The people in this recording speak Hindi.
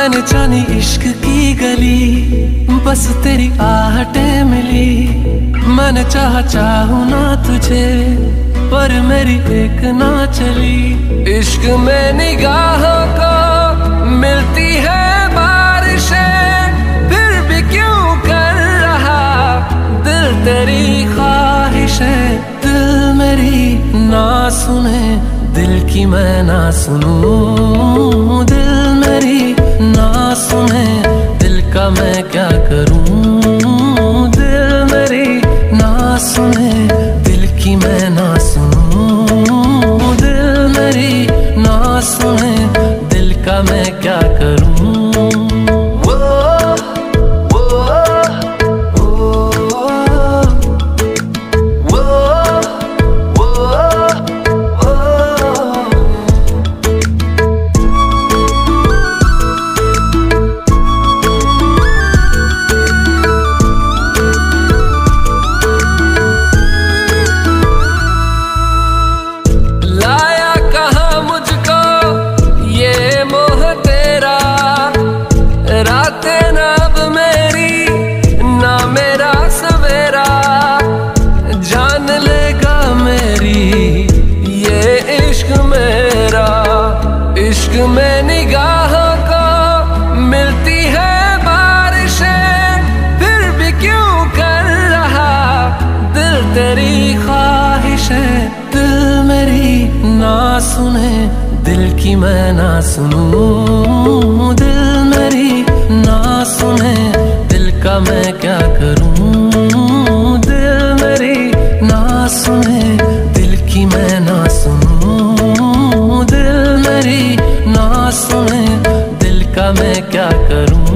मैंने जानी इश्क की गली, बस तेरी आहटें मिली। मैंने चाहूँ ना तुझे, पर मेरी एक ना चली। इश्क में निगाहों को मिलती है बारिशें, फिर भी क्यों कर रहा दिल तेरी ख्वाहिशें। दिल मेरी ना सुने, दिल की मैं ना सुनूं। दिल मेरी ना सुने, दिल का मैं क्या करूं। दिल मेरी ना सुने, दिल की मैं ना सुनूं। दिल मेरी ना सुने, दिल का मैं क्या करूं। इश्क में निगाहों को मिलती है बारिशें, फिर भी क्यों कर रहा दिल तेरी ख्वाहिशें। दिल मेरी ना सुने, दिल की मैं ना सुनूं। दिल मेरी ना सुने, दिल का मैं क्या करूं। दिल मेरी ना सुने, दिल की मैं ना सुनूं। दिल मेरी ना सुने, दिल का मैं क्या करूं।